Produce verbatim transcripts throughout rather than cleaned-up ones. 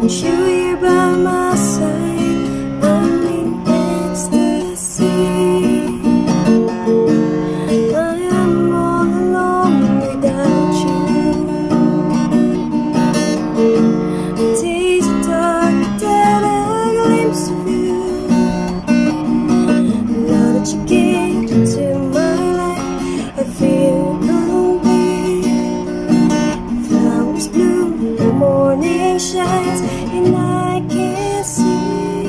want you here by my side. I'm in ecstasy. I am all alone without you. Days are dark without a glimpse of you. Now that you came into my life, I feel complete. Flowers bloom, the morning shines, and I can see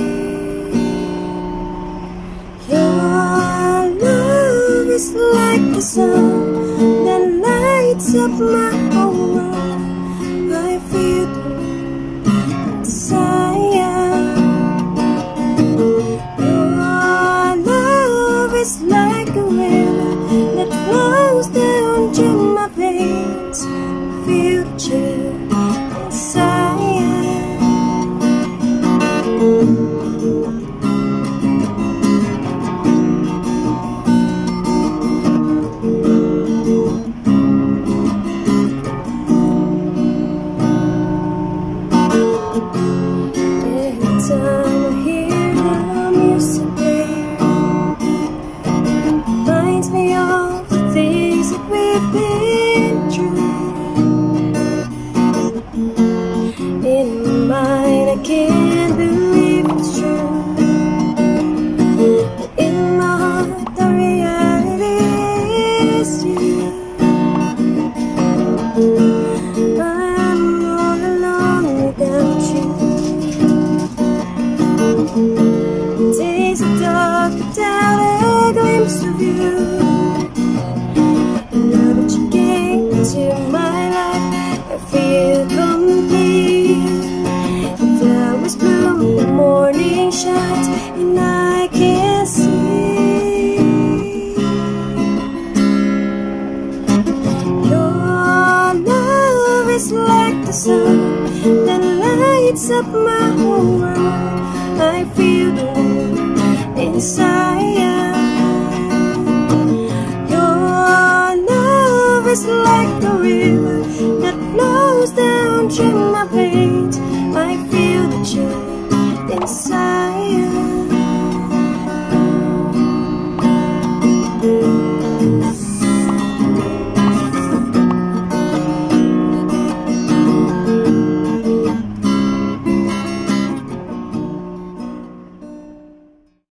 your love is like the sun that lights up my whole world. I feel the desire. Your love is like a river that flows down to my veins. I feel the chill inside. Every time I hear the music play, reminds me of the things that we've been through. In my mind I can't believe it's true, but in my heart the reality is you. I'm all alone without you. Days are dark without a glimpse of you. Now that you came into my life, I feel complete. The flowers bloom, the morning shines, and I can see your love is like the sun that lights up my whole world. I feel the warmth inside.